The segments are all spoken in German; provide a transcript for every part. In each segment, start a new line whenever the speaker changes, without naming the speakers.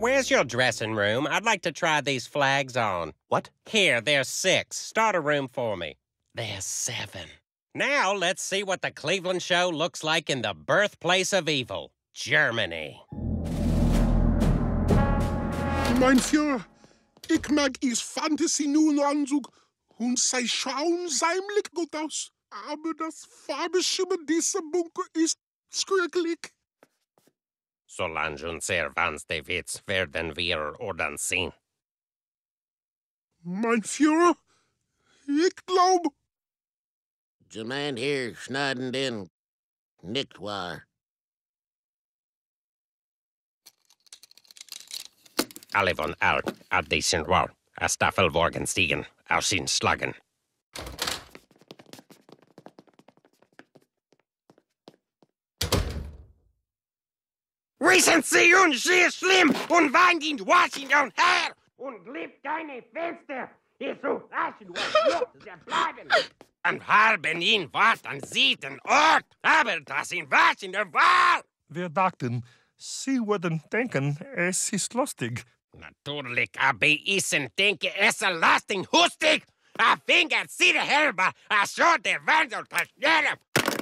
Where's your dressing room? I'd like to try these flags on.
What?
Here, there's 6. Start a room for me. There's 7. Now let's see what the Cleveland show looks like in the birthplace of evil, Germany.
Mein Führer, ik mag is fantasy nun aanzoek. Hun zij schauen zeimlich gut aus. Aber das Farbenschimmel dieser Bunker ist schrecklich.
Solange uns erwähnte Witz werden wir ordern sehen.
Mein Führer, ich glaube...
De man hier schneiden den nicht wahr.
Alle von out, at decent war. A Staffelwagen stiegen, aus sin slagen. Wissen Sie uns sehr schlimm und weint in Washington her und liebt keine Fenster. Ist so raschen, was wir bleiben. Und haben ihn was an sieben Ort, aber das in Washington war.
Wir dachten, Sie würden denken, es ist lustig.
Natuurlijk, aber ich denke, es ist lasting hustig. A finger zit herba, a short der Wand und verschnellen.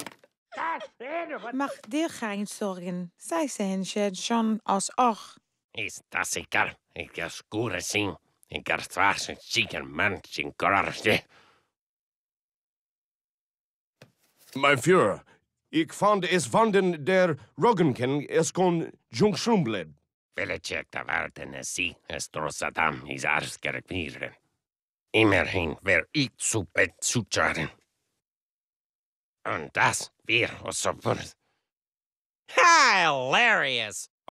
Mach dir geen zorgen. Zij zijn schon als och.
Is dat zeker? Ik ga scoren zien. Ik ga zwaar een zieke man zien korreltje.
Mein Führer, ich fand es wanden der Roggenken es kon Jungschumbled.
Welche der Warten sie, es Trossadam is Arskerpieren. Immerhin wär ich zu bezutscharen. Und das wir so fort. Hilarious!